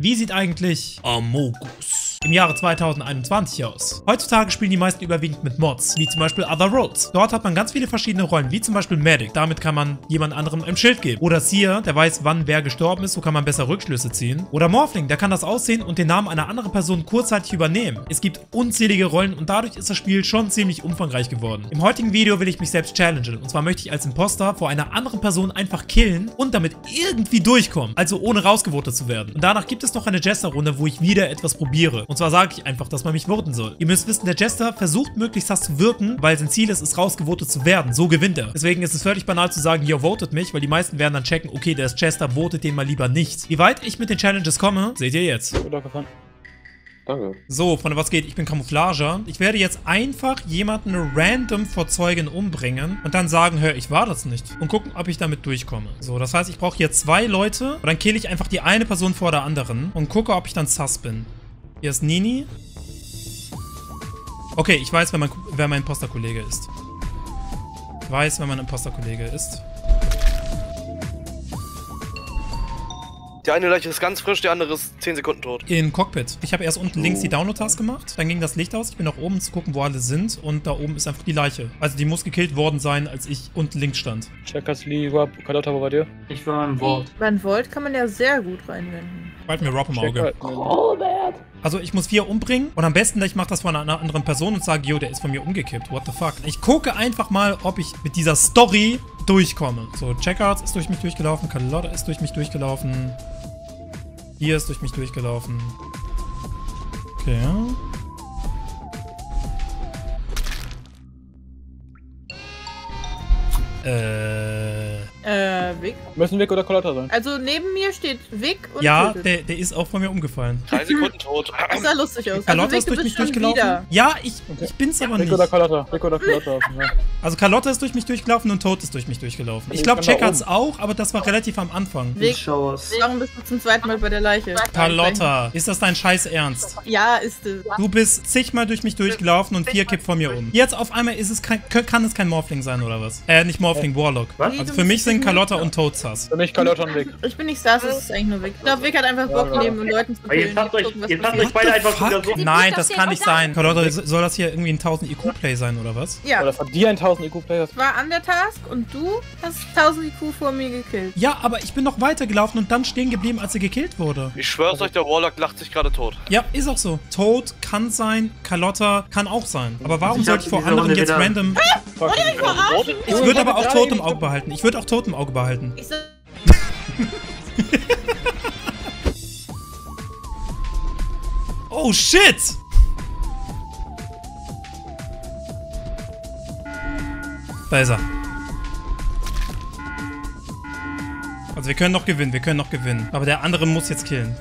Wie sieht eigentlich Amogus im Jahre 2021 aus? Heutzutage spielen die meisten überwiegend mit Mods, wie zum Beispiel Other Roads. Dort hat man ganz viele verschiedene Rollen, wie zum Beispiel Medic. Damit kann man jemand anderem ein Schild geben. Oder Seer, der weiß, wann wer gestorben ist, so kann man besser Rückschlüsse ziehen. Oder Morphling, der kann das aussehen und den Namen einer anderen Person kurzzeitig übernehmen. Es gibt unzählige Rollen und dadurch ist das Spiel schon ziemlich umfangreich geworden. Im heutigen Video will ich mich selbst challengen. Und zwar möchte ich als Imposter vor einer anderen Person einfach killen und damit irgendwie durchkommen. Also ohne rausgevotet zu werden. Und danach gibt es noch eine Jester-Runde, wo ich wieder etwas probiere. Und zwar sage ich einfach, dass man mich voten soll. Ihr müsst wissen, der Jester versucht möglichst das zu wirken, weil sein Ziel ist, rausgevotet zu werden. So gewinnt er. Deswegen ist es völlig banal zu sagen, yo, votet mich, weil die meisten werden dann checken, okay, der ist Jester, votet den mal lieber nicht. Wie weit ich mit den Challenges komme, seht ihr jetzt. Danke. So, Freunde, was geht? Ich bin Camouflager. Ich werde jetzt einfach jemanden random vor Zeugen umbringen und dann sagen, hör, ich war das nicht. Und gucken, ob ich damit durchkomme. So, das heißt, ich brauche hier 2 Leute und dann kill ich einfach die eine Person vor der anderen und gucke, ob ich dann sus bin. Hier ist Nini. Okay, ich weiß, wer mein Imposter-Kollege ist. Ich weiß, wer mein Imposter-Kollege ist. Die eine Leiche ist ganz frisch, die andere ist 10 Sekunden tot. In Cockpit. Ich habe erst unten links die Download-Task gemacht, dann ging das Licht aus, ich bin nach oben zu gucken, wo alle sind und da oben ist einfach die Leiche. Also die muss gekillt worden sein, als ich unten links stand. Checkers, Lee, Rob, Carlotta, wo war dir? Ich war im Vault. Beim Vault kann man ja sehr gut reinwenden. Bald mir Rob im Auge. Also ich muss 4 umbringen und am besten, ich mache das von einer anderen Person und sage, yo, der ist von mir umgekippt. What the fuck? Ich gucke einfach mal, ob ich mit dieser Story durchkomme. So, Checkers ist durch mich durchgelaufen, Carlotta ist durch mich durchgelaufen. Hier ist durch mich durchgelaufen. Okay. Vic. Müssen Vic oder Carlotta sein? Also neben mir steht Vic und Ja, der ist auch von mir umgefallen. 3 Sekunden tot. Das sah lustig aus. Carlotta Vic, ist du durch mich bist schon durchgelaufen. wieder. Ja, ich bin's aber Vic nicht. oder Carlotta? Vic oder Carlotta. Ja. Also Carlotta ist durch mich durchgelaufen und Toad ist durch mich durchgelaufen. Ich glaube, Ich kann da Checkers auch, aber das war relativ am Anfang. Vic, Schauers. warum bist du zum zweiten Mal bei der Leiche? Carlotta, ist das dein scheiß Ernst? Ja, ist es. Du bist zigmal durch mich durchgelaufen und 4 kippt von mir um. Jetzt auf einmal ist es kann es kein Morphling sein, oder was? Nicht Morphling, Warlock. Was? Also für mich sind Carlotta und Toad sus. Für mich Carlotta und Vic. Ich bin nicht sass, es ist eigentlich nur Vic. Ich glaube, Vic hat einfach Bock, neben Leuten zu Aber jetzt habt euch What beide the einfach fuck? wieder so. Nein, das kann nicht sein. Carlotta, soll das hier irgendwie ein 1000 IQ-Play sein, oder was? Ja, Oder von dir 1000 IQ-Players. ich war an der Task und du hast 1000 IQ vor mir gekillt. Ja, aber ich bin noch weitergelaufen und dann stehen geblieben, als er gekillt wurde. Ich schwör's euch, der Warlock lacht sich gerade tot. Ja, ist auch so. Toad kann sein, Carlotta kann auch sein. Aber warum Ich sollte ich hab vor diese anderen Runde jetzt wieder- random... Ich würde aber auch Toad im Auge behalten. Ich würde auch Toad im Auge behalten. Ich sag, Oh, shit! Da ist er. Also wir können noch gewinnen, Aber der andere muss jetzt killen.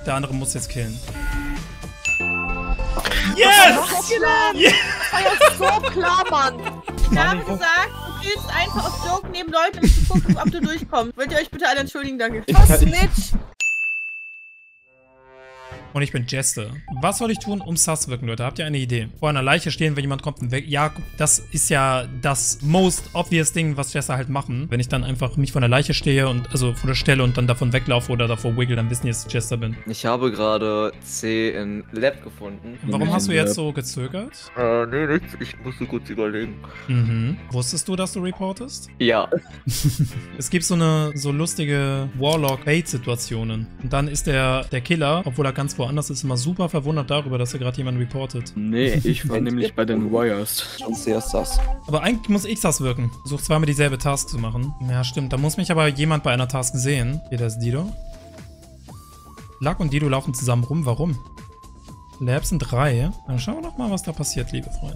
Yes! Yes! so klar, Mann. Ich habe gesagt, du killst einfach auf Joke neben Leuten, um zu gucken, ob du durchkommst. Wollt ihr euch bitte alle entschuldigen, danke. Snitch! Und ich bin Jester. Was soll ich tun, um sus wirken, Leute? Habt ihr eine Idee? Vor einer Leiche stehen, wenn jemand kommt und weg. Ja, das ist ja das most obvious Ding, was Jester halt machen. Wenn ich dann einfach mich von der Leiche stehe und also von der Stelle und dann davon weglaufe oder davor wiggle, dann wissen die, dass ich Jester bin. Ich habe gerade C in Lab gefunden. Warum hast du jetzt so gezögert? Nee, nichts. Ich musste kurz überlegen. Mhm. Wusstest du, dass du reportest? Ja. Es gibt so lustige Warlock-Bait-Situationen. Und dann ist der Killer, obwohl er ganz woanders ist, immer super verwundert darüber, dass er gerade jemanden reportet. Nee, ich war nämlich bei den Wires. Schon sehr sass. Aber eigentlich muss ich das wirken. Versuch zweimal dieselbe Task zu machen. Ja, stimmt. Da muss mich aber jemand bei einer Task sehen. Hier, das ist Dido. Luck und Dido laufen zusammen rum. Warum? Labs sind 3. Dann schauen wir doch mal, was da passiert, liebe Freunde.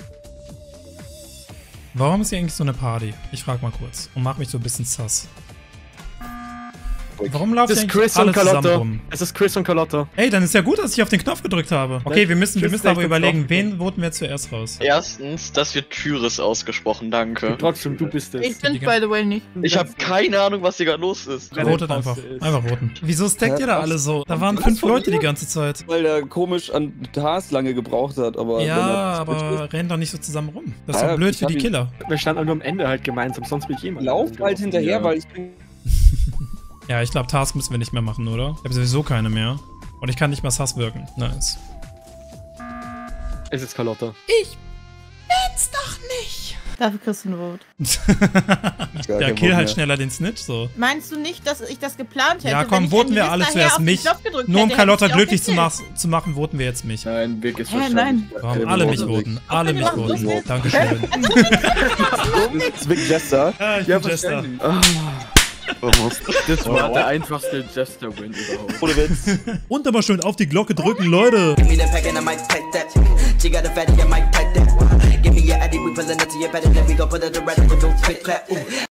Warum ist hier eigentlich so eine Party? Ich frag mal kurz und mach mich so ein bisschen sass. Warum laufen eigentlich alle zusammen rum? Es ist Chris und Carlotta. Ey, dann ist ja gut, dass ich auf den Knopf gedrückt habe. Okay, wir müssen aber überlegen, wen voten wir zuerst raus? Erstens, das wird Tyris ausgesprochen, danke. Trotzdem, du bist es. Ich bin's by the way nicht. Ich habe keine Ahnung, was hier gerade los ist. Votet einfach. Einfach voten. Wieso stackt ihr da alle so? Da waren 5 Leute die ganze Zeit. Weil der komisch an Task lange gebraucht hat, aber... Ja, aber rennt doch nicht so zusammen rum. Das ist doch blöd für die Killer. Wir standen nur am Ende halt gemeinsam, sonst bin ich jemand. Lauf halt hinterher, weil ich bin... Ja, ich glaube, Task müssen wir nicht mehr machen, oder? Ich habe sowieso keine mehr. Und ich kann nicht mal Sass wirken. Nice. Es ist Carlotta. Ich bin's doch nicht. Dafür kriegst du ein Vote. Ja, kill halt schneller den Snitch, so. Meinst du nicht, dass ich das geplant hätte? Ja, komm, wenn ich voten an die wir Liste alle nachher zuerst auf den mich. Knopf gedrückt Nur um hätte, Carlotta hätte ich glücklich auch zu machen, voten wir jetzt mich. Nein, Vic ist Nein. wahrscheinlich. Warum alle mich voten? Alle mich machen voten. so Dankeschön. Vic Jester. Ja, ich bin Jester. Das war der einfachste Jester-Win überhaupt. Ohne Witz. Und aber schön auf die Glocke drücken, Leute. Give me the pack and I might take that. She got a fatty, I might pipe that. Give me your addy, we pullin' up to your bed and then we gon' put it to red and go click clap. Ooh.